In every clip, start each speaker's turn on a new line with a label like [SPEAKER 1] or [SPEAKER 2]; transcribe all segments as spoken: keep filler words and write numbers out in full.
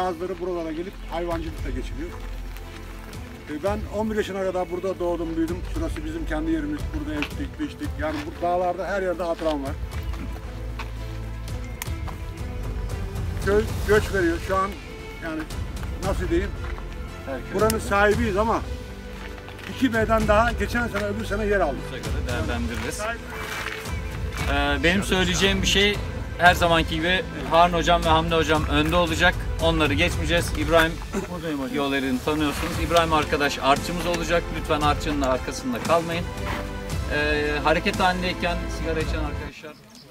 [SPEAKER 1] bazıları buralara gelip hayvancılıkla geçiriyor. Ben on bir yaşına kadar burada doğdum, büyüdüm. Şurası bizim kendi yerimiz. Burada ektik, biçtik. Yani bu dağlarda her yerde hatıram var. Köy göç veriyor. Şu an yani nasıl diyeyim? Buranın sahibiyiz ama iki meydan daha geçen sene öbür sene yer aldık.
[SPEAKER 2] Göre değerlendiririz. Ee, benim söyleyeceğim bir şey her zamanki gibi Harun Hocam ve Hamdi Hocam önde olacak. Onları geçmeyeceğiz. İbrahim yollarını tanıyorsunuz. İbrahim arkadaş artçımız olacak. Lütfen artçının arkasında kalmayın. Ee, hareket halindeyken sigara içen arkadaşlar.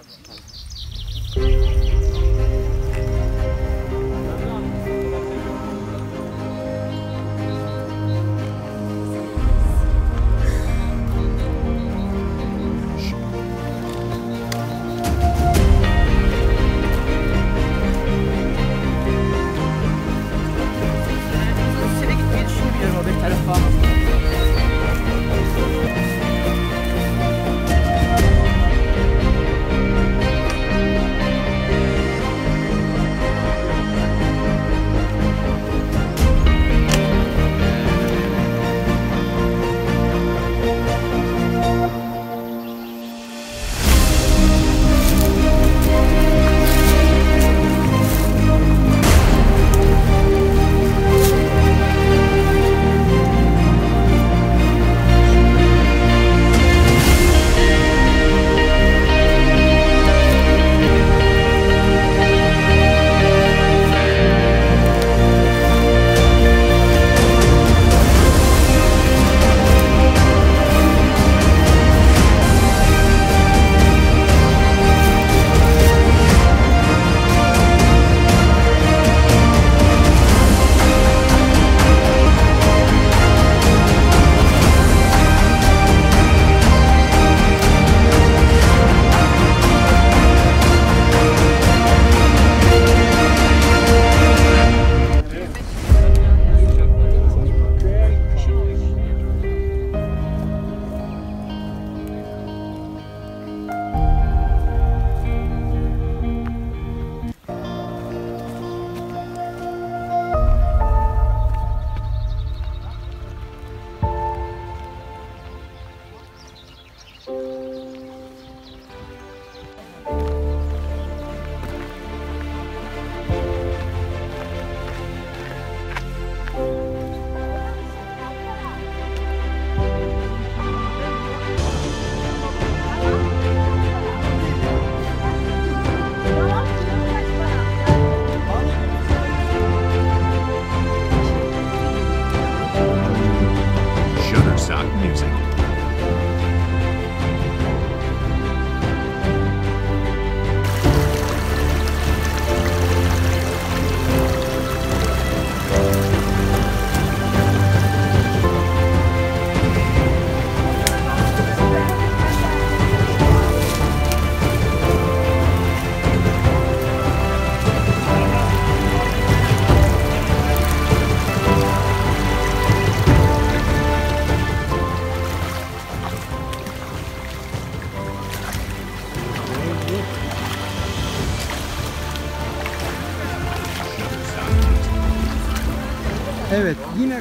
[SPEAKER 1] Evet, yine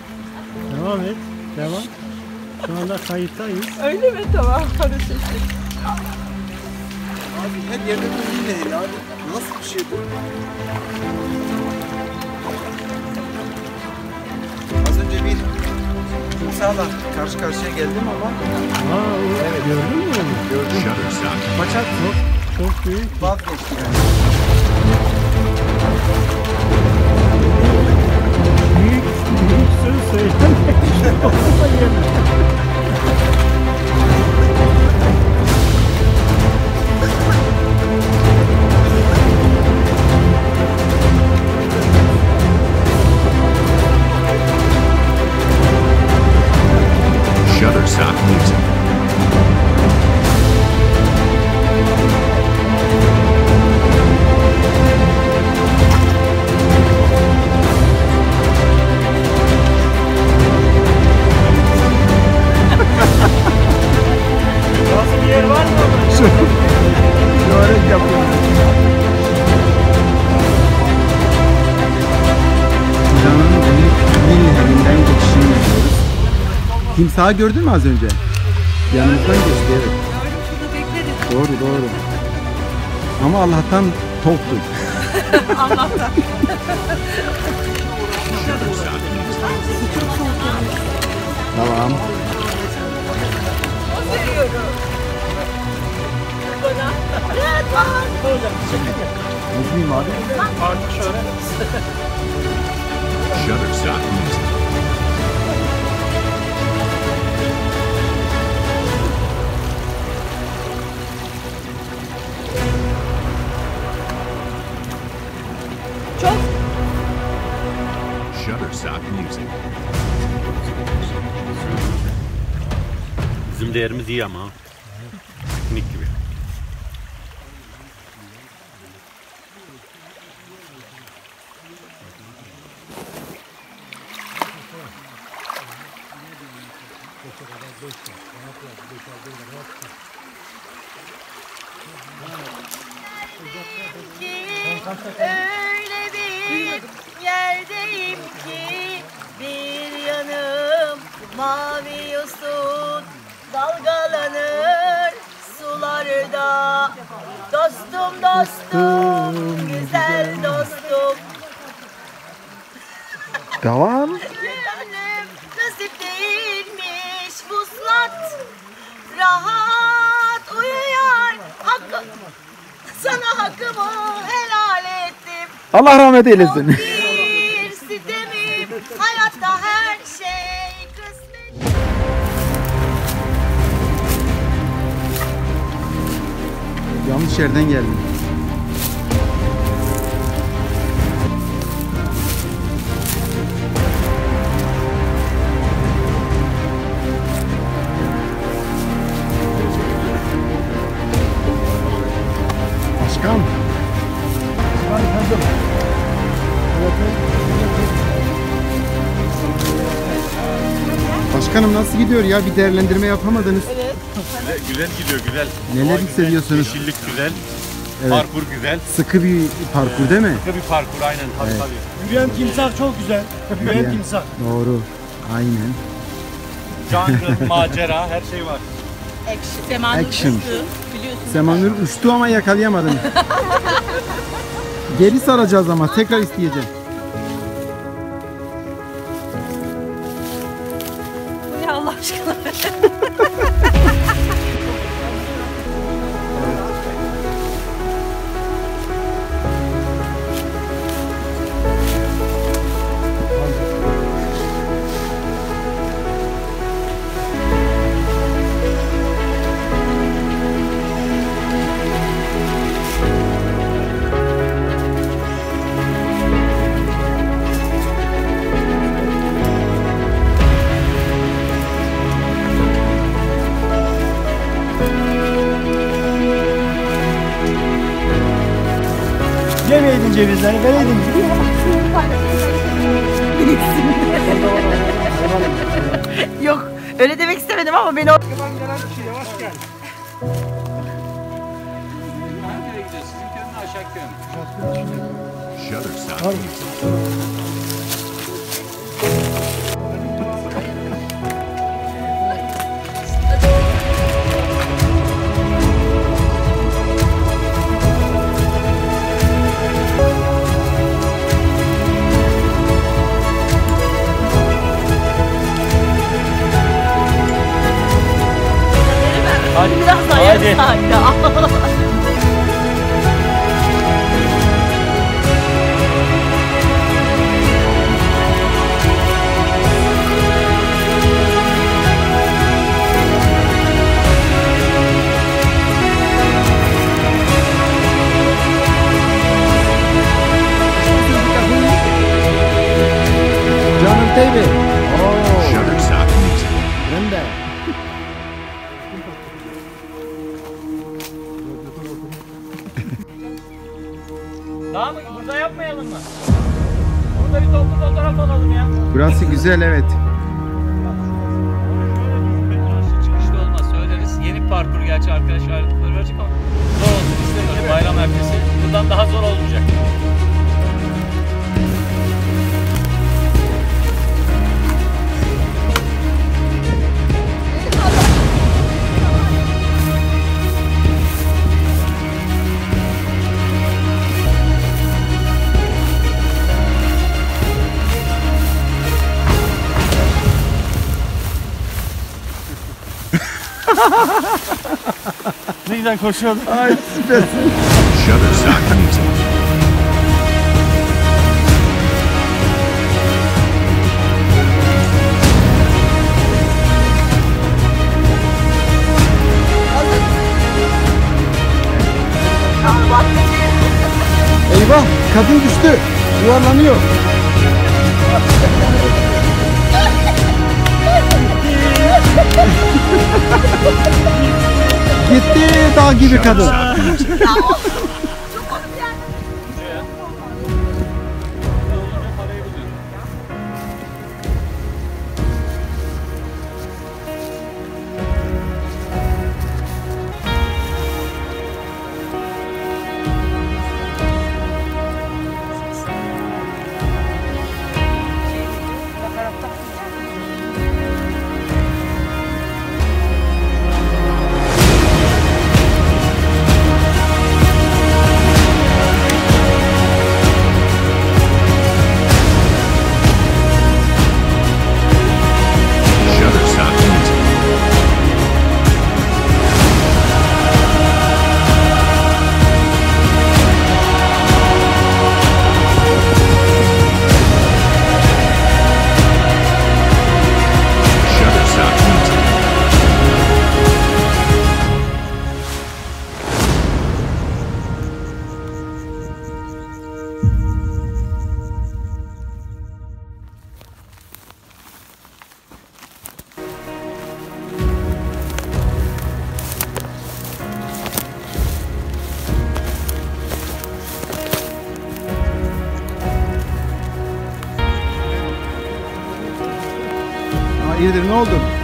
[SPEAKER 3] devam et, devam. Şu anda kayıttayız.
[SPEAKER 4] Öyle mi? Tamam, hadi çekin.
[SPEAKER 1] Abi her yerde bu değil abi. Nasıl bir şey bu? Az önce bir timsahla karşı karşıya geldim ama.
[SPEAKER 3] Aa, evet. Gördün mü onu?
[SPEAKER 1] Gördüm.
[SPEAKER 3] Maçak çok, çok büyük.
[SPEAKER 1] Vazgeçti yani.
[SPEAKER 3] Büyük, büyük söz söylemek işte olsa yemez.
[SPEAKER 5] Shutterstock Music.
[SPEAKER 6] Timsahı gördün mü az önce? Yanımızdan geçti evet.
[SPEAKER 4] Gördüm, şurada bekledim.
[SPEAKER 6] Doğru doğru. Ama Allah'tan toktu.
[SPEAKER 4] Allah'tan.
[SPEAKER 5] Shutterstock Music.
[SPEAKER 6] Tamam.
[SPEAKER 4] O seviyorum. Bana. Evet, bana.
[SPEAKER 6] Üzmeyeyim abi.
[SPEAKER 5] Shutterstock Music.
[SPEAKER 4] Çok.
[SPEAKER 5] Shutterstock Music.
[SPEAKER 7] Bizim değerimiz iyi ama. Mik gibi.
[SPEAKER 8] Öyle bir yerdeyim ki bir yanım mavi yosun dalgalanır sularda. Dostum dostum güzel dostum.
[SPEAKER 6] Devam.
[SPEAKER 8] Gönlüm nasip değilmiş vuslat. Rahat uyuyor hakkı. Sana hakkımı helal ettim.
[SPEAKER 6] Allah rahmet eylesin.
[SPEAKER 8] Bir sitemim, hayatta her şey kısmet.
[SPEAKER 6] Yanlış yerden geldim. Başkan. Başkanım nasıl gidiyor ya? Bir değerlendirme yapamadınız.
[SPEAKER 7] Güzel, güzel gidiyor güzel.
[SPEAKER 6] Neler
[SPEAKER 7] Doğa
[SPEAKER 6] hissediyorsunuz?
[SPEAKER 7] Güzel, yeşillik güzel.
[SPEAKER 6] Evet.
[SPEAKER 7] Parkur güzel.
[SPEAKER 6] Sıkı bir parkur değil mi?
[SPEAKER 7] Sıkı bir parkur aynen tabii
[SPEAKER 6] Evet.
[SPEAKER 7] tabii.
[SPEAKER 3] Yürüyen timsah çok güzel. Yürüyen
[SPEAKER 6] Yürüyen.
[SPEAKER 3] timsah.
[SPEAKER 6] Doğru. Aynen.
[SPEAKER 7] Jungle, macera her şey var.
[SPEAKER 8] Action. Semanur
[SPEAKER 6] Action.
[SPEAKER 8] uçtu, biliyorsun.
[SPEAKER 6] Semanur uçtu ama yakalayamadım. Geri saracağız ama tekrar isteyeceğim.
[SPEAKER 4] Ya Allah aşkına.
[SPEAKER 3] Yemeydin cevizleri, vereydin.
[SPEAKER 8] Yok, öyle demek istemedim ama beni o...
[SPEAKER 3] Yavaş gel.
[SPEAKER 2] Nereye gidiyor? Sizin köy mü aşağı köy mü?
[SPEAKER 5] Shutterstock Music.
[SPEAKER 2] Hadi.
[SPEAKER 8] Biraz daha
[SPEAKER 2] Hadi.
[SPEAKER 8] yarım saatte.
[SPEAKER 6] Canım Teybi. Oo.
[SPEAKER 5] Shutterstock Music.
[SPEAKER 6] Ben de.
[SPEAKER 2] Daha mı? Burada yapmayalım mı? Burada bir toplu fotoğraf alalım ya.
[SPEAKER 6] Burası güzel evet.
[SPEAKER 2] Çıkışta olmaz söyleriz. Yeni parkur gerçi arkadaşlar ayrıntıları verecek ama zor olsun istemiyorum bayram ertesi. Buradan daha zor olmayacak.
[SPEAKER 7] Ne güzel koşuyordu.
[SPEAKER 6] Ay süpersin.
[SPEAKER 5] Shutterstock Music.
[SPEAKER 6] Eyvah kadın düştü. Yuvarlanıyor. Gitti dağ gibi kadın.
[SPEAKER 5] Shutterstock Music. Shutterstock Music.
[SPEAKER 6] Ha, iyidir ne oldu?